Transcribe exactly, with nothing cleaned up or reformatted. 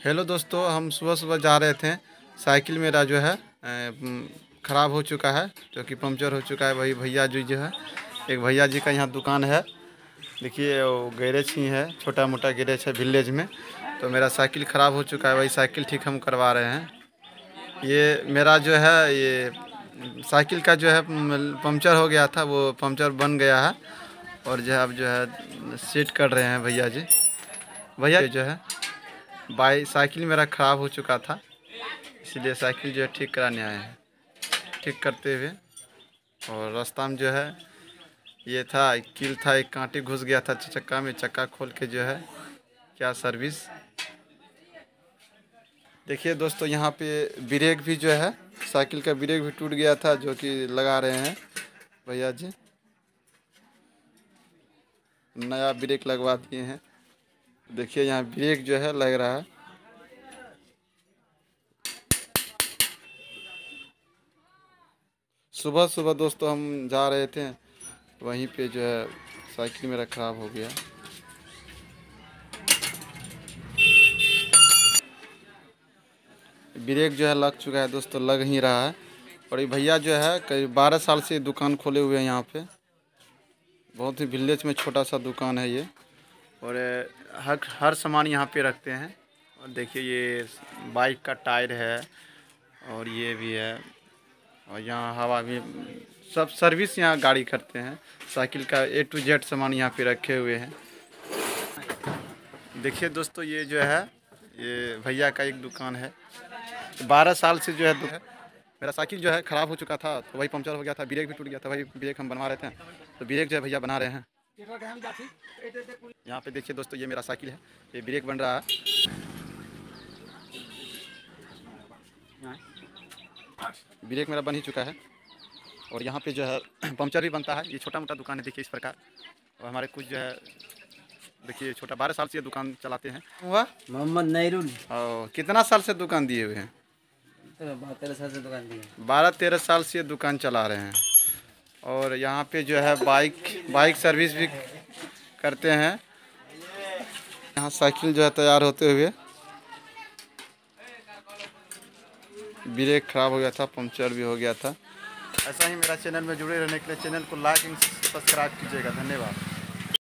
Hello दोस्तों, हम सुबह सुबह जा रहे थे। साइकिल मेरा जो है ख़राब हो चुका है, जो कि पंक्चर हो चुका है। वही भैया जी जो है, एक भैया जी का यहाँ दुकान है। देखिए वो गैरेज ही है, छोटा मोटा गैरेज है विलेज में। तो मेरा साइकिल ख़राब हो चुका है, वही साइकिल ठीक हम करवा रहे हैं। ये मेरा जो है ये साइकिल का जो है पंक्चर हो गया था, वो पंक्चर बन गया है। और जो है अब जो है सेट कर रहे हैं भैया जी। भैया जो है बाई साइकिल मेरा ख़राब हो चुका था, इसलिए साइकिल जो है ठीक कराने आए हैं। ठीक करते हुए और रास्ता में जो है ये था, एक कील था, एक कांटे घुस गया था चक्का में। चक्का खोल के जो है क्या सर्विस। देखिए दोस्तों, यहाँ पे ब्रेक भी जो है, साइकिल का ब्रेक भी टूट गया था, जो कि लगा रहे हैं भैया जी। नया ब्रेक लगवा दिए हैं। देखिए यहाँ ब्रेक जो है लग रहा है। सुबह सुबह दोस्तों हम जा रहे थे, वहीं पे जो है साइकिल मेरा ख़राब हो गया। ब्रेक जो है लग चुका है दोस्तों, लग ही रहा है। और ये भैया जो है करीब बारह साल से दुकान खोले हुए हैं यहाँ पे। बहुत ही विलेज में छोटा सा दुकान है ये। और हर हर सामान यहाँ पे रखते हैं। और देखिए ये बाइक का टायर है, और ये भी है। और यहाँ हवा भी, सब सर्विस यहाँ गाड़ी करते हैं। साइकिल का ए टू जेड सामान यहाँ पे रखे हुए हैं। देखिए दोस्तों, ये जो है ये भैया का एक दुकान है। बारह साल से जो है मेरा साइकिल जो है ख़राब हो चुका था, तो वही पंक्चर हो गया था। ब्रेक भी टूट गया था, वही ब्रेक हम बनवा रहे थे। तो ब्रेक जो है भैया बना रहे हैं। यहाँ पे देखिए दोस्तों, ये मेरा साइकिल है, ये ब्रेक बन रहा है। ब्रेक मेरा बन ही चुका है। और यहाँ पे जो है पंक्चर भी बनता है। ये छोटा मोटा दुकान है, देखिए इस प्रकार। और हमारे कुछ जो है देखिए छोटा, बारह साल से ये दुकान चलाते हैं। हुआ मोहम्मद नैरुल। और कितना साल से दुकान दिए हुए हैं? बारह तेरह साल से दुकान दी है। बारह तेरह साल से ये दुकान चला रहे हैं। और यहाँ पे जो है बाइक बाइक सर्विस भी करते हैं। यहाँ साइकिल जो है तैयार होते हुए, ब्रेक खराब हो गया था, पंक्चर भी हो गया था। ऐसा ही मेरा चैनल में जुड़े रहने के लिए चैनल को लाइक एंड सब्सक्राइब कीजिएगा। धन्यवाद।